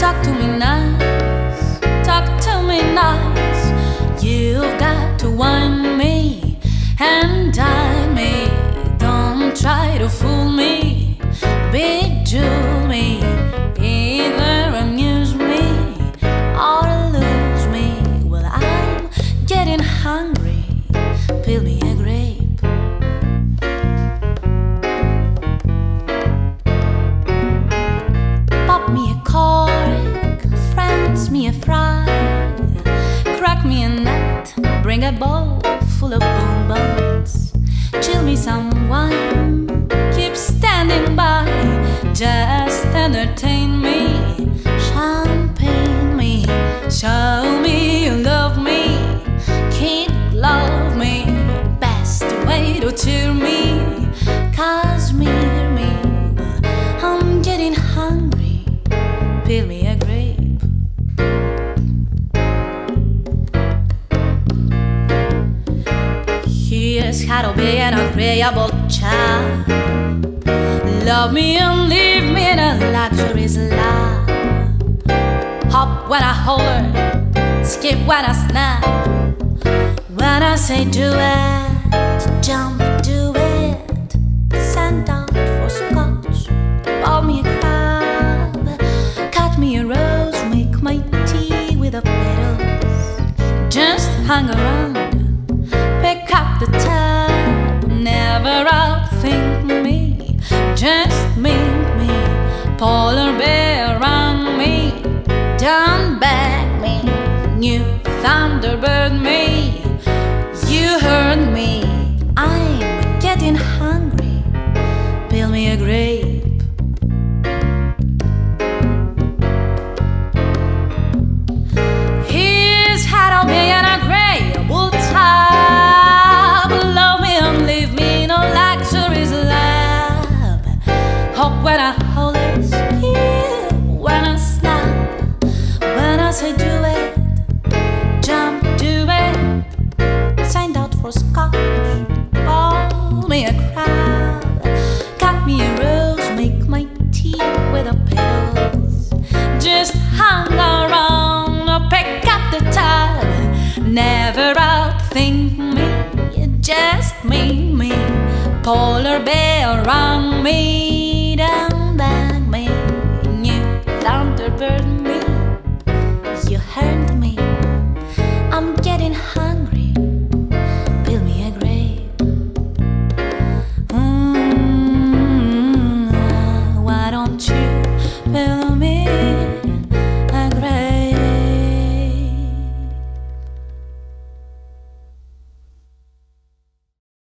talk to me nice, talk to me nice. You've got to wine me and dine me. Don't try to fool me, bejewel me, either amuse me or lose me. Well, I'm getting hungry, peel me a grape. Pop me a cork, France me a fry, crack me a nut, bring a bowl full of bonbons, chill me some wine, keep standing by, just entertain me, champagne me, show me you love me, kid love me, best way to cheer me, cashmere me. I'm getting hungry, peel me a grape. Here's how to be an agreeable chap. Love me and leave me in a luxurious lap. Hop when I holler, skip when I snap. When I say do it, jump, do it. Send out for scotch, pour me a crab, cut me a rose, make my tea with the petals. Just hang around, pick up the tab, never outthink me, just meet me, polar bear around me, don't back me, new thunderbird me, you heard me, I'm getting hungry, peel me a grape. Here's how to be an agreeable type. Love me and leave me in a luxurious lap. Hop when I holler, skip when I snap. When I say do it, jump, do it. Signed out for scotch, pour me a crab, cut me a rose, make my tea with the petals. Just hang around, pick up the tab, never outthink me, just meet me, polar bear around me.